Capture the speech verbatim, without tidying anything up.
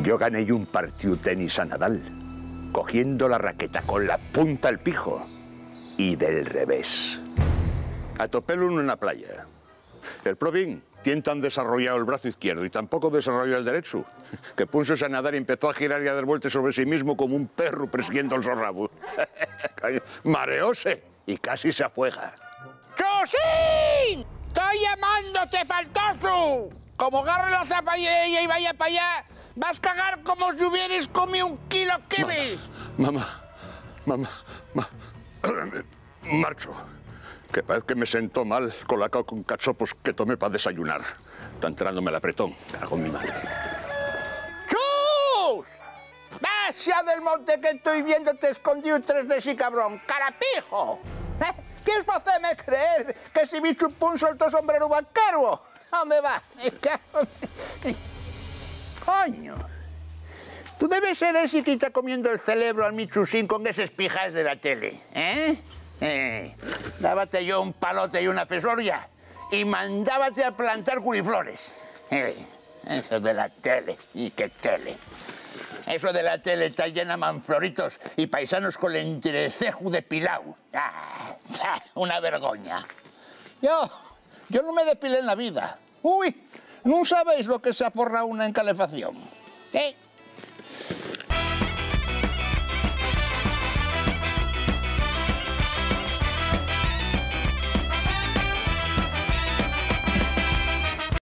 Yo gané un partido tenis a Nadal, cogiendo la raqueta con la punta al pijo y del revés. Atopélo en una playa. El probín tiene tan desarrollado el brazo izquierdo y tampoco desarrolló el derecho, que puso a nadar y empezó a girar y a dar vueltas sobre sí mismo como un perro persiguiendo el zorrabo. Mareóse y casi se afuega. ¡Chusín! ¡Estoy llamándote, faltoso! Como agarre la zapatilla y vaya para allá, vas a cagar como si hubieras comido un kilo kibis. Mamá, mamá, mamá, marcho. Que parece que me sentó mal colacao con cachopos que tomé para desayunar. Está entrándome el apretón. Cago en mi madre. ¡Chus! ¡Vacia del monte que estoy viéndote escondido tres de sí, cabrón! ¡Carapijo! ¿Eh? ¿Quieres hacerme creer que si mi chupún soltó sombrero banquero? ¿Dónde va? ¡Coño! Tú debes ser ese que está comiendo el cerebro al Michusín con esas pijas de la tele, ¿eh? Eh, dábate yo un palote y una fesoria y mandábate a plantar curiflores. Eh, eso de la tele, y qué tele. Eso de la tele está llena de manfloritos y paisanos con el entrecejo de pilau. Ah, una vergoña. Yo, yo no me depilé en la vida. Uy, no sabéis lo que se aforra una en calefacción. ¿Eh?